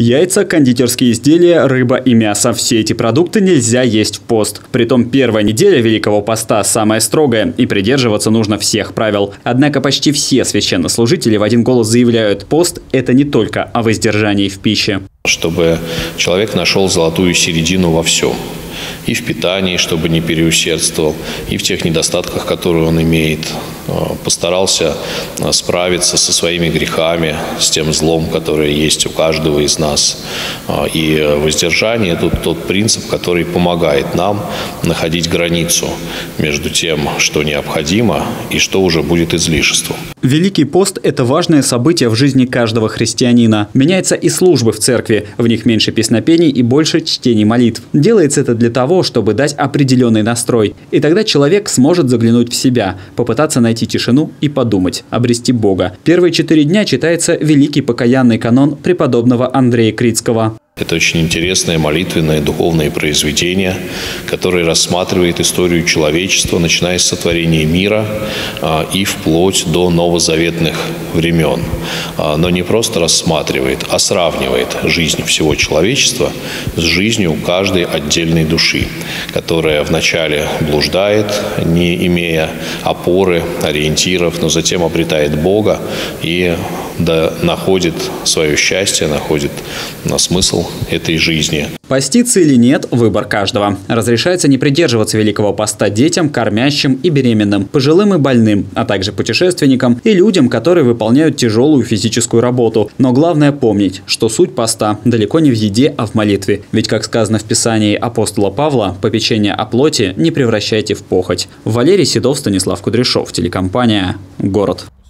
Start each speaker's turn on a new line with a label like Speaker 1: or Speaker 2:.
Speaker 1: Яйца, кондитерские изделия, рыба и мясо – все эти продукты нельзя есть в пост. Притом первая неделя Великого Поста самая строгая, и придерживаться нужно всех правил. Однако почти все священнослужители в один голос заявляют: пост – это не только о воздержании в пище.
Speaker 2: Чтобы человек нашел золотую середину во всем. И в питании, чтобы не переусердствовал, и в тех недостатках, которые он имеет. Постарался справиться со своими грехами, с тем злом, которое есть у каждого из нас. И воздержание – это тот принцип, который помогает нам находить границу между тем, что необходимо, и что уже будет излишеством.
Speaker 1: Великий пост – это важное событие в жизни каждого христианина. Меняются и службы в церкви. В них меньше песнопений и больше чтений молитв. Делается это для того, чтобы дать определенный настрой. И тогда человек сможет заглянуть в себя, попытаться найти тишину и подумать, обрести Бога. Первые 4 дня читается великий покаянный канон преподобного Андрея Критского.
Speaker 2: Это очень интересное молитвенное духовное произведение, которое рассматривает историю человечества, начиная с сотворения мира и вплоть до новозаветных времен. Но не просто рассматривает, а сравнивает жизнь всего человечества с жизнью каждой отдельной души, которая вначале блуждает, не имея опоры, ориентиров, но затем обретает Бога и находит свое счастье, находит смысл этой жизни.
Speaker 1: Поститься или нет – выбор каждого. Разрешается не придерживаться Великого Поста детям, кормящим и беременным, пожилым и больным, а также путешественникам и людям, которые выполняют тяжелую физическую работу. Но главное помнить, что суть поста далеко не в еде, а в молитве. Ведь, как сказано в Писании апостола Павла, попечение о плоти не превращайте в похоть. Валерий Седов, Станислав Кудряшов, телекомпания «Город».